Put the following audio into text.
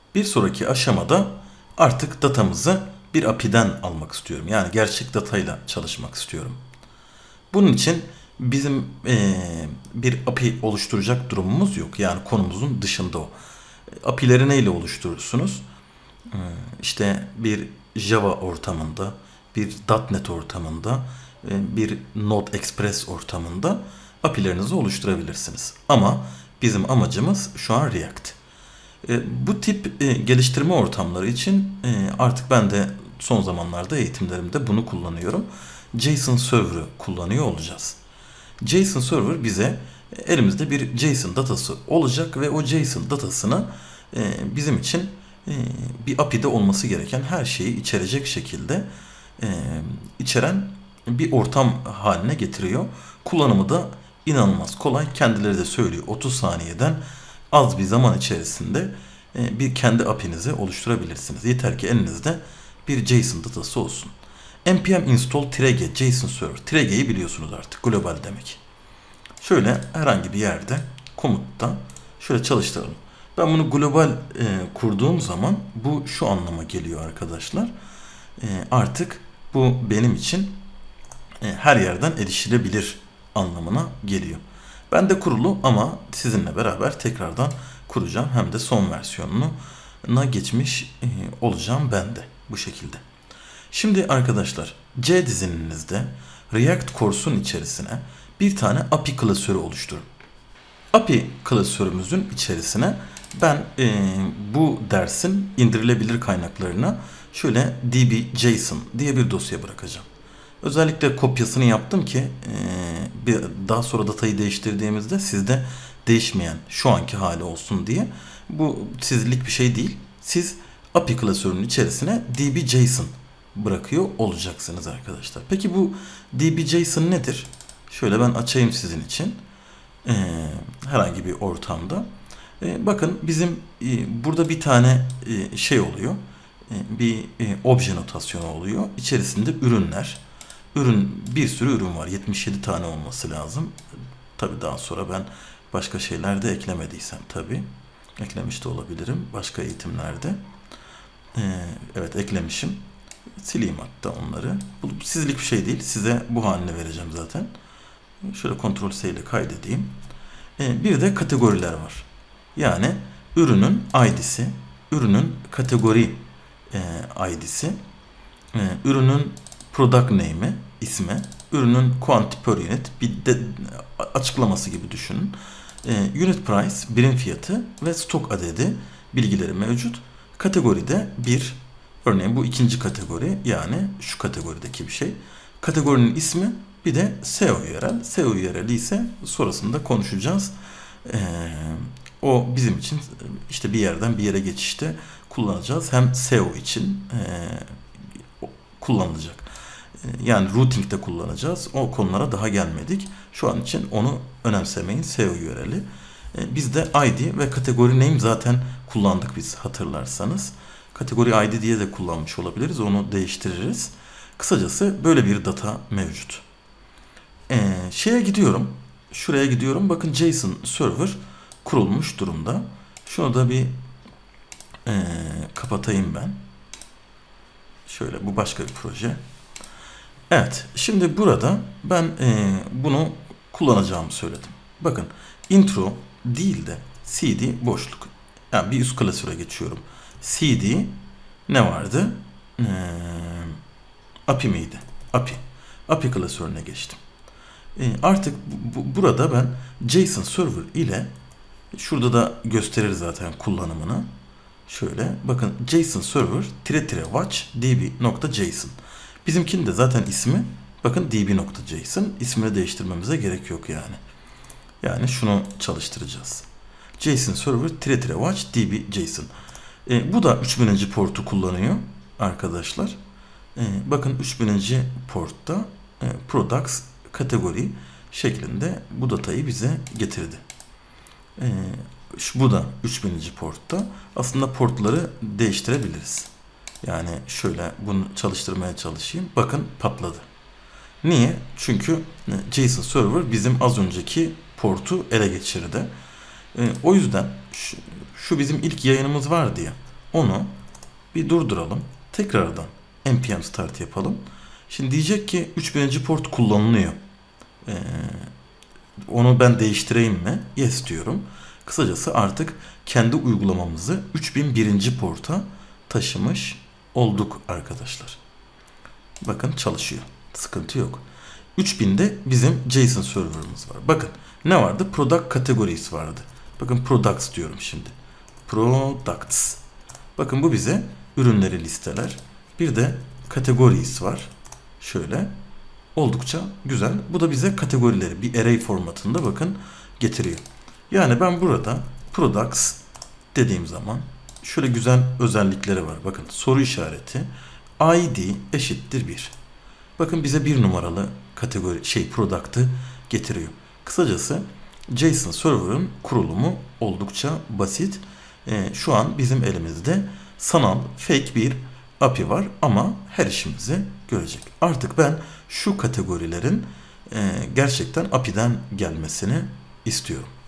Bir sonraki aşamada artık datamızı bir API'den almak istiyorum. Yani gerçek datayla çalışmak istiyorum. Bunun için bizim bir API oluşturacak durumumuz yok. Yani konumuzun dışında o. API'leri neyle oluşturursunuz? İşte bir Java ortamında, bir .NET ortamında, bir Node Express ortamında API'lerinizi oluşturabilirsiniz. Ama bizim amacımız şu an React. Bu tip geliştirme ortamları için artık ben de son zamanlarda eğitimlerimde bunu kullanıyorum. JSON Server'ı kullanıyor olacağız. JSON Server bize elimizde bir JSON datası olacak ve o JSON datasını bizim için bir API'de olması gereken her şeyi içerecek şekilde içeren bir ortam haline getiriyor. Kullanımı da inanılmaz kolay. Kendileri de söylüyor. 30 saniyeden az bir zaman içerisinde bir kendi API'nizi oluşturabilirsiniz. Yeter ki elinizde bir JSON datası olsun. npm install -g JSON Server. -g'yi biliyorsunuz artık. Global demek. Şöyle herhangi bir yerde komutta şöyle çalıştıralım. Ben bunu global kurduğum zaman bu şu anlama geliyor arkadaşlar. Artık bu benim için her yerden erişilebilir anlamına geliyor. Ben de kurulu ama sizinle beraber tekrardan kuracağım. Hem de son versiyonuna geçmiş olacağım ben de bu şekilde. Şimdi arkadaşlar C diziniminizde React Course'un içerisine bir tane API klasörü oluşturun. API klasörümüzün içerisine ben bu dersin indirilebilir kaynaklarına şöyle db.json diye bir dosya bırakacağım. Özellikle kopyasını yaptım ki daha sonra datayı değiştirdiğimizde sizde değişmeyen şu anki hali olsun diye. Bu sizlik bir şey değil. Siz API klasörünün içerisine db.json bırakıyor olacaksınız arkadaşlar. Peki bu db.json nedir? Şöyle ben açayım sizin için. Herhangi bir ortamda. Bakın bizim burada bir tane şey oluyor. Bir obje notasyonu oluyor. İçerisinde ürünler. Bir sürü ürün var. 77 tane olması lazım. Tabi daha sonra ben başka şeyler de eklemediysem tabi. Eklemiş de olabilirim başka eğitimlerde. Evet eklemişim. Sileyim hatta onları. Bu sizlik bir şey değil. Size bu halini vereceğim zaten. Şöyle Ctrl+C ile kaydedeyim. Bir de kategoriler var. Yani ürünün ID'si, ürünün kategori ID'si, ürünün product name'i, ismi, ürünün quantity per unit, bir de açıklaması gibi düşünün. Unit price, birim fiyatı ve stok adedi bilgileri mevcut. Kategoride bir, örneğin bu ikinci kategori, yani şu kategorideki bir şey. Kategorinin ismi, bir de SEO URL. SEO URL'i ise sonrasında konuşacağız. O bizim için işte bir yerden bir yere geçişte kullanacağız. Hem SEO için kullanılacak. Yani routing'de kullanacağız. O konulara daha gelmedik. Şu an için onu önemsemeyin. SEO URL'i. Biz de ID ve kategori name zaten kullandık biz hatırlarsanız. Kategori ID diye de kullanmış olabiliriz. Onu değiştiririz. Kısacası böyle bir data mevcut. Şeye gidiyorum. Şuraya gidiyorum. Bakın JSON server kurulmuş durumda. Şunu da bir kapatayım ben. Şöyle bu başka bir proje. Evet. Şimdi burada ben bunu kullanacağımı söyledim. Bakın intro değil de cd boşluk. Yani bir üst klasöre geçiyorum. cd ne vardı? API miydi? API. API klasörüne geçtim. Artık burada ben JSON Server ile şurada da gösterir zaten kullanımını. Şöyle bakın JSON Server --watch db.json. Bizimkinin de zaten ismi bakın db.json. İsmini değiştirmemize gerek yok yani. Yani şunu çalıştıracağız. JSON Server --watch db.json. Bu da 3000. portu kullanıyor arkadaşlar. Bakın 3000. portta products kategori şeklinde bu datayı bize getirdi. Bu da 3000. portta. Aslında portları değiştirebiliriz. Yani şöyle bunu çalıştırmaya çalışayım. Bakın patladı. Niye? Çünkü JSON Server bizim az önceki portu ele geçirdi. O yüzden şu bizim ilk yayınımız vardı ya. Onu bir durduralım. Tekrardan npm start yapalım. Şimdi diyecek ki 3000. port kullanılıyor. Onu ben değiştireyim mi? Yes diyorum. Kısacası artık kendi uygulamamızı 3001. porta taşımış olduk arkadaşlar. Bakın çalışıyor. Sıkıntı yok. 3000'de bizim JSON server'ımız var. Bakın ne vardı? Product categories vardı. Bakın products diyorum şimdi. Products. Bakın bu bize ürünleri listeler. Bir de categories var. Şöyle. Oldukça güzel. Bu da bize kategorileri bir array formatında bakın getiriyor. Yani ben burada products dediğim zaman şöyle güzel özellikleri var. Bakın soru işareti id eşittir 1. Bakın bize bir numaralı kategori product'ı getiriyor. Kısacası JSON Server'ın kurulumu oldukça basit. Şu an bizim elimizde sanal fake bir API var ama her işimizi görecek. Artık ben şu kategorilerin gerçekten API'den gelmesini istiyorum.